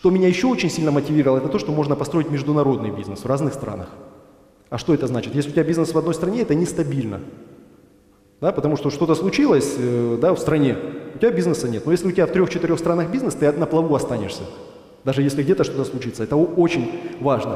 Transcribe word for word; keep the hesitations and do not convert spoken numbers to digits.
Что меня еще очень сильно мотивировало, это то, что можно построить международный бизнес в разных странах. А что это значит? Если у тебя бизнес в одной стране, это нестабильно. Да, потому что что-то случилось э, да, в стране, у тебя бизнеса нет. Но если у тебя в трех-четырех странах бизнес, ты на плаву останешься. Даже если где-то что-то случится. Это очень важно.